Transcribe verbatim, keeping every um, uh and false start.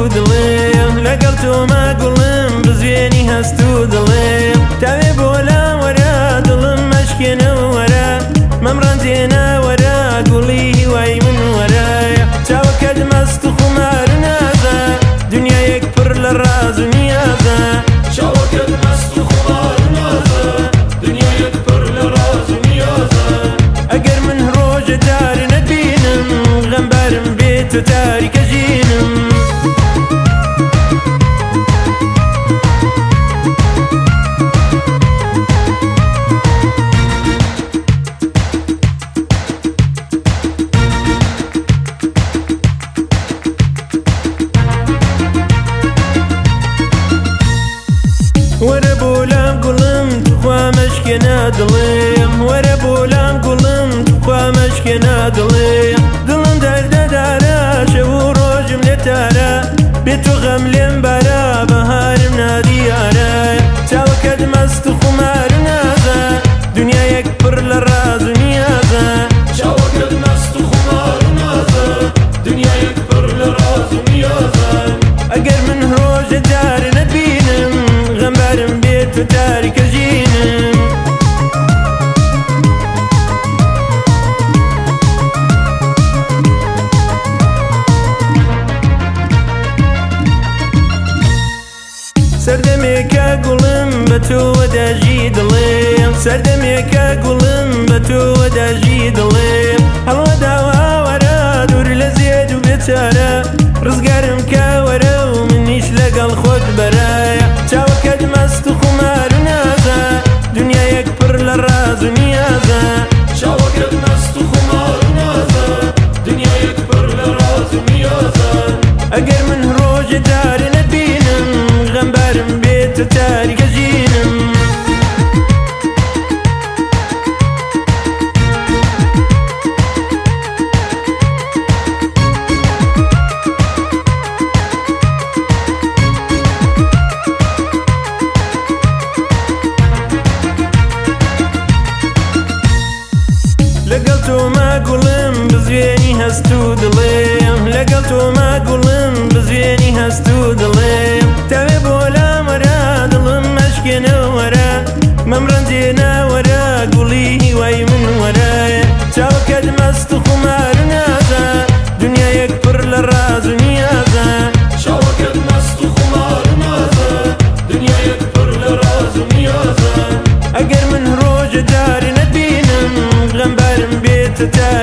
دڵێم لەگەڵ تۆمە گوڵم بزوێنی هەست و دڵێم تاوێ بۆ لا وەرە دڵم مەشکێنەوە وەرە مەمڕەنجێنە وەرە گوڵی هیوای من وەرە چاوەکەت مەست و خومار و نازە دنیایەک پڕ لە ڕاز و نیازە چاوەکەت مەست و خومار و نازە دنیایەک پڕ لە ڕاز و نیازە ئەگەر من ڕۆژە جارە نەبینم غەمبارم بێت و تاریکە ژینم وەرە بۆ لام گوڵم توخوا مەشکێنە دڵێم وەرە بۆ لام گوڵم توخوا مەشکێنە دڵێم دڵم دەردەدارە شەو و ڕۆژم لێ تارە بێت تۆ غەم لێم بارە بەهارم نادیارە چاوەکەت مەست و خومار و نازە دنیایەک پڕ لە ڕاز و نیازە چاوەکەت مەست و خومار و نازە دنیایەک پڕ لە ڕاز و نیازە ئەگەر من ڕۆژە جارە نەبینم غەمبارم بێت و تاریکە ژینم سەردەمێکە گوڵم بە تۆوە داژی دڵێم سەردەمێکە گوڵم بە تۆوە داژی دڵێم هەڵوە داوا وەرە دوور لە زێد و بێچارە ڕزگارم کە وەرە و منیش لەگەڵ خۆت بەرایە چاوەکەت مەست و خومار و نازە دنیایەک پڕ لە ڕاز و نیازە چاوەکەت مەست و خومار و نازە دنیایەک پڕ لە ڕاز و نیازە ئەگەر من ڕۆژە جارە نەبینم غەمبارم بێت و تاریکە ژینم لەگەڵ تۆمە گوڵم بزوێنی هەست و دڵێم لەگەڵ تۆمە گوڵم بزوێنی هەست و دڵێم تاوێ بۆ لام وەرە دڵم مەشکێنەوە وەرە مەمڕەنجێنە وەرە گوڵی هیوای من وەرە چاوەکەت مەست و خومار و نازە دنیایەک پڕ لە ڕاز و نیازە چاوەکەت مەست و خومار و نازە دنیایەک پڕ لە ڕاز و نیازە ئەگەر من ڕۆژە جارە نەبینم غەمبارم بێت و تاریکە